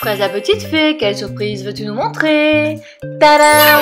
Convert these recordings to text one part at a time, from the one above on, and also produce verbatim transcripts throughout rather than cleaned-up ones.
Fraise la petite fée, quelle surprise veux-tu nous montrer? Tadam!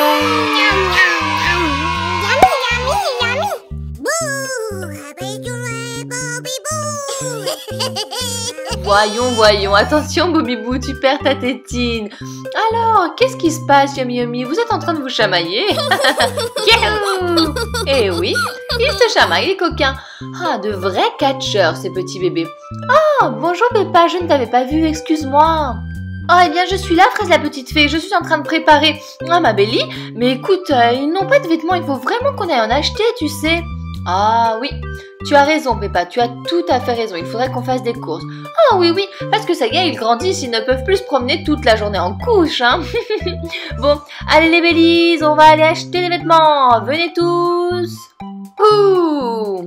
Voyons, voyons, attention Bobby Boo, tu perds ta tétine. Alors, qu'est-ce qui se passe, Yummy Yummy? Vous êtes en train de vous chamailler? Yahoo! Eh oui, ils se chamaillent les coquins. Ah, de vrais catcheurs, ces petits bébés. Oh, bonjour Peppa, je ne t'avais pas vu, excuse-moi. Oh, eh bien, je suis là, Fraise la petite fée, je suis en train de préparer ah, ma Belly. Mais écoute, euh, ils n'ont pas de vêtements, il faut vraiment qu'on aille en acheter, tu sais. Ah oui, tu as raison Peppa, tu as tout à fait raison, il faudrait qu'on fasse des courses. Ah oui oui, parce que ça y est, ils grandissent, ils ne peuvent plus se promener toute la journée en couche, hein. Bon, allez les Bellies, on va aller acheter des vêtements, venez tous. Ouh.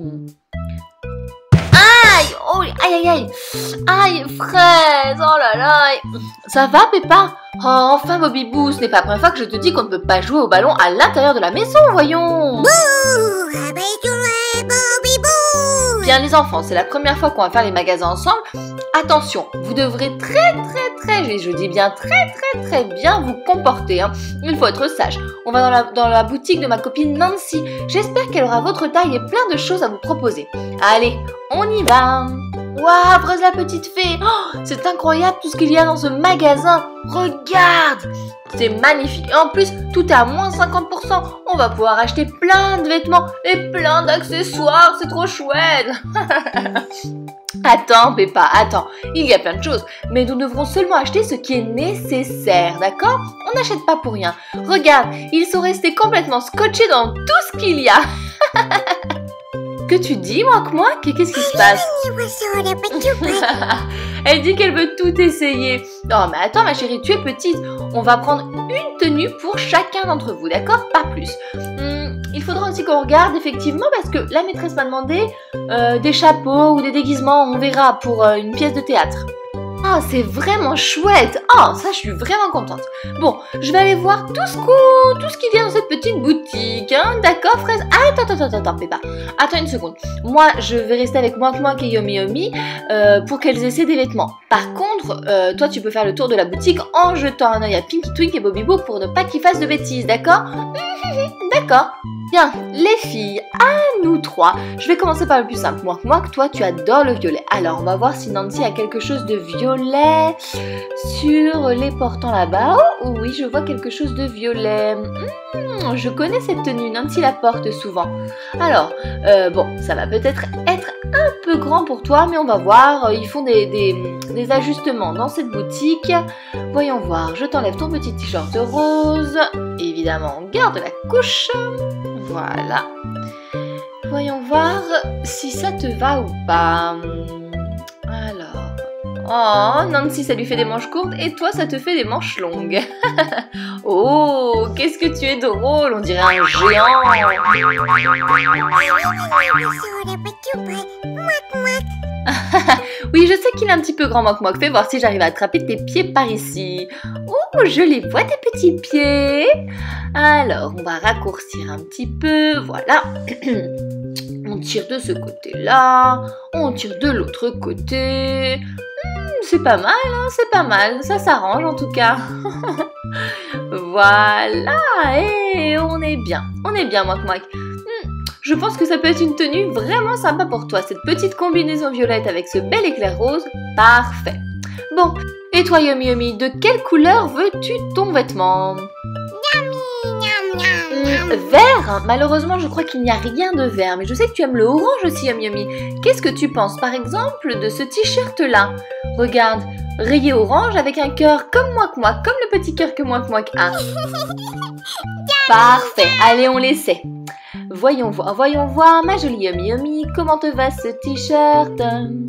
Aïe, oh, aïe aïe aïe, aïe Fraise, oh là là. Ça va Peppa? Oh, enfin Bobby Boo, ce n'est pas la première fois que je te dis qu'on ne peut pas jouer au ballon à l'intérieur de la maison, voyons. Bien les enfants, c'est la première fois qu'on va faire les magasins ensemble. Attention, vous devrez très très très, je dis bien très très très bien vous comporter, hein. Il faut être sage. On va dans la, dans la boutique de ma copine Nancy. J'espère qu'elle aura votre taille et plein de choses à vous proposer. Allez, on y va. Waouh, Fraise la petite fée, oh, c'est incroyable tout ce qu'il y a dans ce magasin. Regarde, c'est magnifique. Et en plus, tout est à moins cinquante pour cent. On va pouvoir acheter plein de vêtements et plein d'accessoires. C'est trop chouette. Attends, Peppa, attends. Il y a plein de choses. Mais nous devrons seulement acheter ce qui est nécessaire, d'accord? On n'achète pas pour rien. Regarde, ils sont restés complètement scotchés dans tout ce qu'il y a. Que tu dis, Mouak Mouak? Qu'est-ce qui se passe? Elle dit qu'elle veut tout essayer. Non, mais attends, ma chérie, tu es petite. On va prendre une tenue pour chacun d'entre vous, d'accord? Pas plus. Hum, il faudra aussi qu'on regarde, effectivement, parce que la maîtresse m'a demandé euh, des chapeaux ou des déguisements. On verra pour euh, une pièce de théâtre. Ah, c'est vraiment chouette. Ah, ça, je suis vraiment contente. Bon, je vais aller voir tout ce qu'on, tout ce qu'il y a dans cette petite boutique, hein. D'accord, Fraise? Ah, attends, attends, attends, attends, Peppa. Attends une seconde. Moi, je vais rester avec Mouak Mouak et Yummy Yummy euh, pour qu'elles essaient des vêtements. Par contre, euh, toi, tu peux faire le tour de la boutique en jetant un œil à Pinky Twink et Bobby Boo pour ne pas qu'ils fassent de bêtises, d'accord? D'accord. Bien, les filles, à nous trois. Je vais commencer par le plus simple. Moi, moi, toi, tu adores le violet. Alors, on va voir si Nancy a quelque chose de violet sur les portants là-bas. Oh, oui, je vois quelque chose de violet. Mmh, je connais cette tenue. Nancy la porte souvent. Alors, euh, bon, ça va peut-être être un peu grand pour toi, mais on va voir. Ils font des, des, des ajustements dans cette boutique. Voyons voir. Je t'enlève ton petit t-shirt rose. Évidemment, on garde la couche. Voilà. Voyons voir si ça te va ou pas. Alors. Oh, Nancy, ça lui fait des manches courtes et toi, ça te fait des manches longues. Oh, qu'est-ce que tu es drôle, on dirait un géant. Oui, je sais qu'il est un petit peu grand, Mouak Mouak. Fais voir si j'arrive à attraper tes pieds par ici. Oh, je les vois, tes petits pieds. Alors, on va raccourcir un petit peu. Voilà. On tire de ce côté-là. On tire de l'autre côté. Hmm, c'est pas mal, hein, c'est pas mal. Ça s'arrange en tout cas. Voilà. Et on est bien. On est bien, Mouak Mouak. Je pense que ça peut être une tenue vraiment sympa pour toi. Cette petite combinaison violette avec ce bel éclair rose. Parfait. Bon, et toi Yummy Yummy, de quelle couleur veux-tu ton vêtement? Mmh, vert? Malheureusement, je crois qu'il n'y a rien de vert. Mais je sais que tu aimes le orange aussi, Yummy Yummy. Qu'est-ce que tu penses, par exemple, de ce t-shirt-là? Regarde, rayé orange avec un cœur comme Mouak Mouak, comme le petit cœur que Mouak Mouak a. Parfait. Allez, on l'essaie. Voyons voir, voyons voir, ma jolie Yummy Yummy, comment te va ce t-shirt?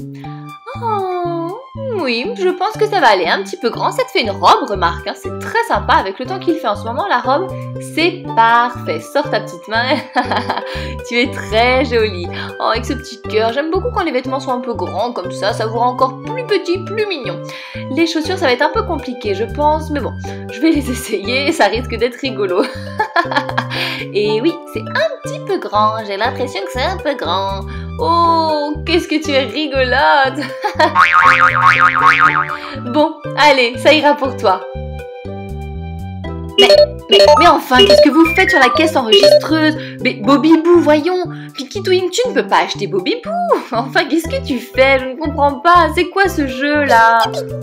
Oh, oui, je pense que ça va aller un petit peu grand. Ça te fait une robe, remarque, hein, c'est très sympa avec le temps qu'il fait en ce moment, la robe, c'est parfait. Sors ta petite main, tu es très jolie. Oh, avec ce petit cœur, j'aime beaucoup quand les vêtements sont un peu grands comme ça, ça vous rend encore plus petit, plus mignon. Les chaussures, ça va être un peu compliqué, je pense, mais bon, je vais les essayer, ça risque d'être rigolo. Et oui, c'est un petit peu grand, j'ai l'impression que c'est un peu grand. Oh, qu'est-ce que tu es rigolote. Bon, allez, ça ira pour toi. Mais, mais, mais enfin, qu'est-ce que vous faites sur la caisse enregistreuse? Mais Bobby Boo, voyons. Pinky Twink, tu ne peux pas acheter Bobby Boo. Enfin, qu'est-ce que tu fais? Je ne comprends pas. C'est quoi ce jeu-là?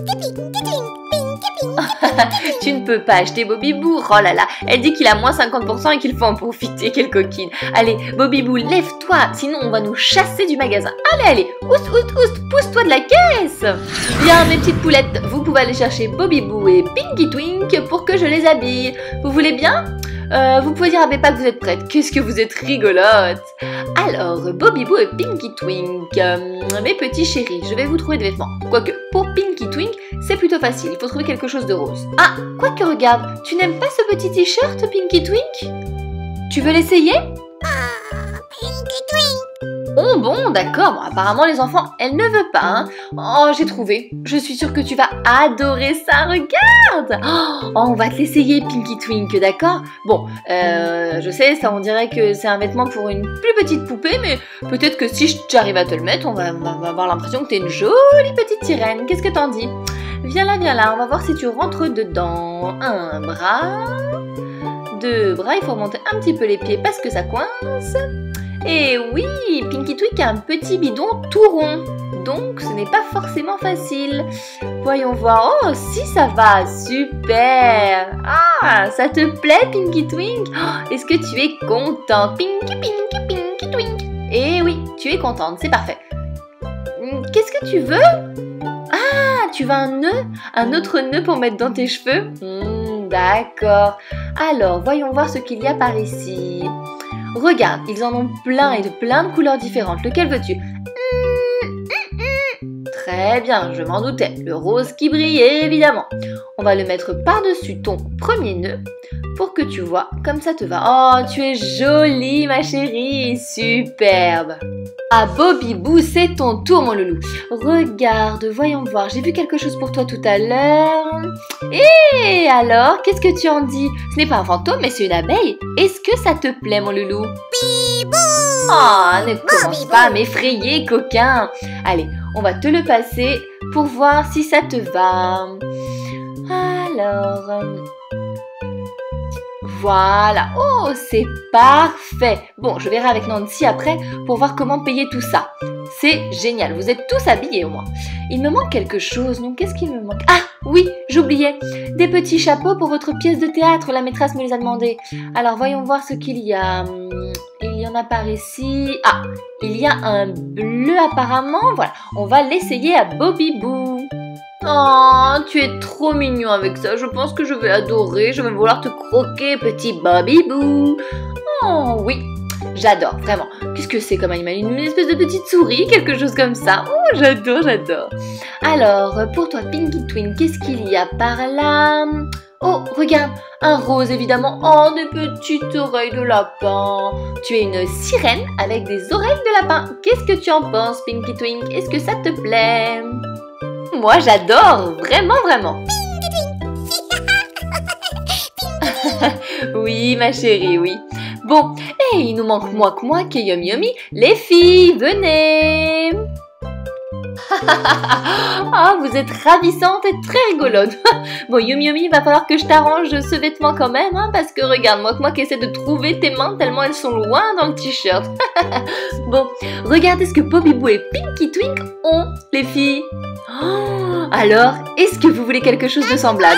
Tu ne peux pas acheter Bobby Boo. Oh là là, elle dit qu'il a moins cinquante pour cent et qu'il faut en profiter. Quelle coquine. Allez, Bobby Boo, lève-toi. Sinon, on va nous chasser du magasin. Allez, allez, oust, oust, oust, pousse-toi de la caisse. Bien, mes petites poulettes, vous pouvez aller chercher Bobby Boo et Pinky Twink pour que je les habille. Vous voulez bien? Euh, vous pouvez dire à Peppa que vous êtes prête. Qu'est-ce que vous êtes rigolote. Alors, Bobby Boo et Pinky Twink, euh, mes petits chéris, je vais vous trouver des vêtements. Quoique, pour Pinky Twink, c'est plutôt facile. Il faut trouver quelque chose de rose. Ah, quoique, regarde, tu n'aimes pas ce petit t-shirt, Pinky Twink? Tu veux l'essayer? Pinky Twink. Oh bon, d'accord. Bon, apparemment, les enfants, elle ne veut pas. Hein. Oh, j'ai trouvé. Je suis sûre que tu vas adorer ça. Regarde. Oh, on va te l'essayer, Pinky Twink, d'accord? Bon, euh, je sais, ça, on dirait que c'est un vêtement pour une plus petite poupée, mais peut-être que si j'arrive à te le mettre, on va, on va avoir l'impression que t'es une jolie petite sirène. Qu'est-ce que t'en dis? Viens là, viens là. On va voir si tu rentres dedans. Un bras, deux bras. Il faut remonter un petit peu les pieds parce que ça coince. Et oui, Pinky Twink a un petit bidon tout rond, donc ce n'est pas forcément facile. Voyons voir. Oh, si, ça va, super. Ah, ça te plaît, Pinky Twink? Oh, est-ce que tu es contente? Pinky, Pinky, Pinky Twink. Eh oui, tu es contente, c'est parfait. Qu'est-ce que tu veux? Ah, tu veux un nœud? Un autre nœud pour mettre dans tes cheveux? hmm, D'accord. Alors, voyons voir ce qu'il y a par ici. Regarde, ils en ont plein et de plein de couleurs différentes. Lequel veux-tu? Très bien, je m'en doutais. Le rose qui brille, évidemment. On va le mettre par-dessus ton premier nœud pour que tu vois comme ça te va. Oh, tu es jolie, ma chérie. Superbe. Ah, Bobby Boo, c'est ton tour, mon loulou. Regarde, voyons voir. J'ai vu quelque chose pour toi tout à l'heure. Et alors, qu'est-ce que tu en dis? Ce n'est pas un fantôme, mais c'est une abeille. Est-ce que ça te plaît, mon loulou? Bibou. Oh, ne commence pas à m'effrayer, coquin. Allez, on va te le passer pour voir si ça te va. Alors... Voilà. Oh, c'est parfait. Bon, je verrai avec Nancy après pour voir comment payer tout ça. C'est génial. Vous êtes tous habillés au moins. Il me manque quelque chose, non? Qu'est-ce qu'il me manque? Ah, oui, j'oubliais. Des petits chapeaux pour votre pièce de théâtre. La maîtresse me les a demandés. Alors, voyons voir ce qu'il y a. Il y en a par ici. Ah, il y a un bleu apparemment. Voilà, on va l'essayer à Bobby Boo. Oh, tu es trop mignon avec ça. Je pense que je vais adorer. Je vais vouloir te croquer, petit Bobby Boo. Oh, oui. J'adore, vraiment. Qu'est-ce que c'est comme animal? Une espèce de petite souris, quelque chose comme ça. Oh, j'adore, j'adore. Alors, pour toi, Pinky Twink, qu'est-ce qu'il y a par là? Oh, regarde, un rose, évidemment. Oh, des petites oreilles de lapin. Tu es une sirène avec des oreilles de lapin. Qu'est-ce que tu en penses, Pinky Twink? Est-ce que ça te plaît? Moi, j'adore, vraiment, vraiment. Oui, ma chérie, oui. Bon, et il nous manque moi que moi, qui est Yummy Yummy. Les filles, venez. Ah, vous êtes ravissantes et très rigolotes. Bon, Yummy Yummy, il va falloir que je t'arrange ce vêtement quand même, hein, parce que regarde, moi que moi qui essaie de trouver tes mains tellement elles sont loin dans le t-shirt. Bon, regardez ce que Bobby Boo et Pinky Twink ont, les filles. Oh, alors, est-ce que vous voulez quelque chose de semblable?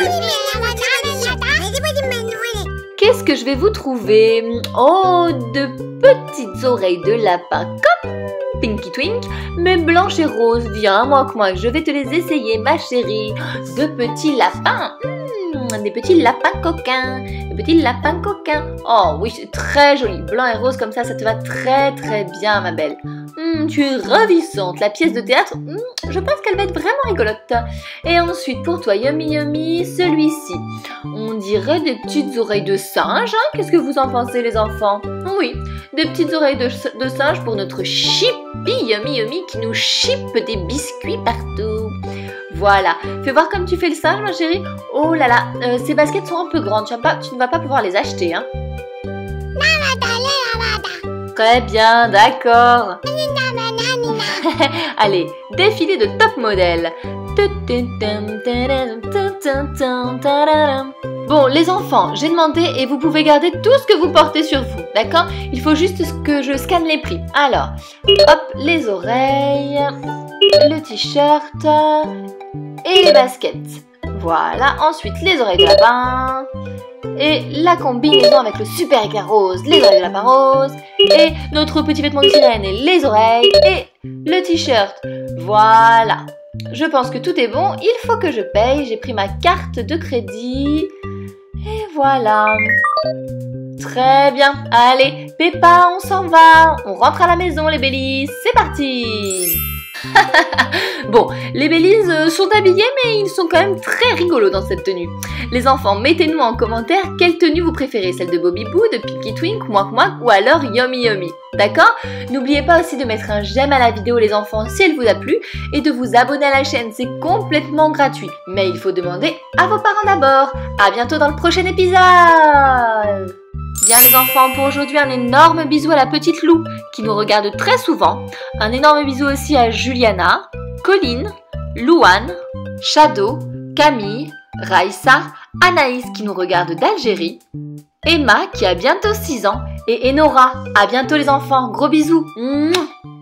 Qu'est-ce que je vais vous trouver? Oh, de petites oreilles de lapin comme Pinky Twink, mais blanches et roses. Viens, moi que moi, je vais te les essayer, ma chérie. De petits lapins. Mmh, des petits lapins coquins. Des petits lapins coquins. Oh oui, c'est très joli. Blanc et rose comme ça, ça te va très très bien, ma belle. Mmh, tu es ravissante. La pièce de théâtre, mmh, je pense qu'elle va être vraiment rigolote. Et ensuite, pour toi, Yummy Yummy, celui-ci. On dirait des petites oreilles de singe. Hein? Qu'est-ce que vous en pensez, les enfants? Oui, des petites oreilles de, de singe pour notre Chippy Yummy Yummy qui nous chippe des biscuits partout. Voilà. Fais voir comme tu fais le singe, ma chérie. Oh là là, euh, ces baskets sont un peu grandes. Tu, vas pas, tu ne vas pas pouvoir les acheter, hein? Très bien, d'accord. Allez, défilé de top modèle. Bon, les enfants, j'ai demandé et vous pouvez garder tout ce que vous portez sur vous, d'accord? Il faut juste que je scanne les prix. Alors, hop, les oreilles, le t-shirt et les baskets. Voilà, ensuite les oreilles de lapin et la combinaison avec le super éclair rose, les oreilles de lapin rose et notre petit vêtement de sirène et les oreilles et le t-shirt. Voilà. Je pense que tout est bon, il faut que je paye, j'ai pris ma carte de crédit, et voilà. Très bien, allez, Peppa, on s'en va, on rentre à la maison les Bellies, c'est parti. Bon, les Bellies sont habillés, mais ils sont quand même très rigolos dans cette tenue. Les enfants, mettez-nous en commentaire quelle tenue vous préférez, celle de Bobby Boo, de Pinky Twink, Mouak Mouak ou alors Yummy Yummy. D'accord? N'oubliez pas aussi de mettre un j'aime à la vidéo les enfants si elle vous a plu et de vous abonner à la chaîne, c'est complètement gratuit. Mais il faut demander à vos parents d'abord. À bientôt dans le prochain épisode. Bien les enfants, pour aujourd'hui un énorme bisou à la petite Lou qui nous regarde très souvent. Un énorme bisou aussi à Juliana, Colline, Louane, Shadow, Camille, Raissa, Anaïs qui nous regarde d'Algérie, Emma qui a bientôt six ans et Enora. À bientôt les enfants, gros bisous. Mouah.